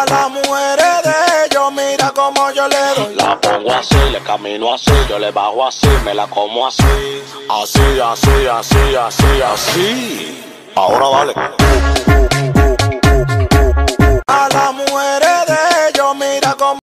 A las mujeres de ellos, mira como yo le doy. La pongo así, le camino así, yo le bajo así, me la como así. Así, así, así, así, así. Ahora dale.